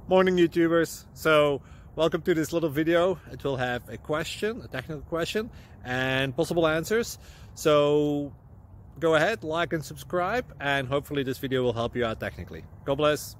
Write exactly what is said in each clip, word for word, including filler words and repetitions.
Morning YouTubers. So welcome to this little video. It will have a question, a technical question, and possible answers. So go ahead, like and subscribe, and hopefully this video will help you out technically. God bless.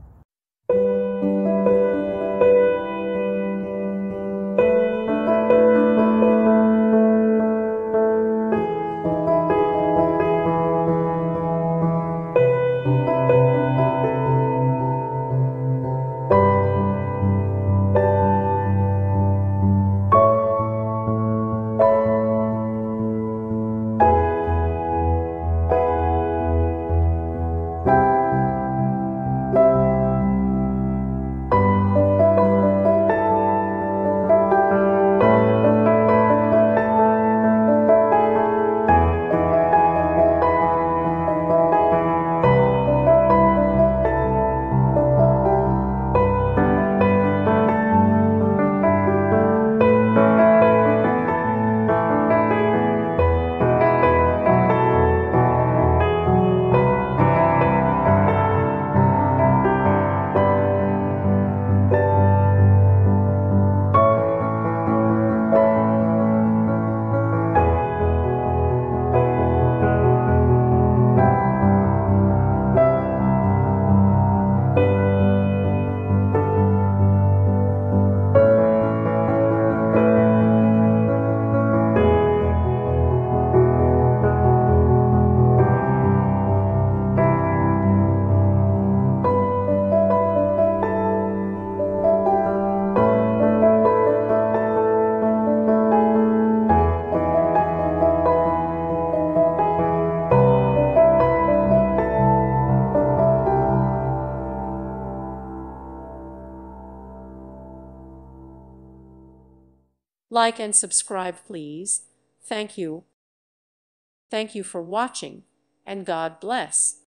Like and subscribe, please. Thank you. Thank you for watching, and God bless.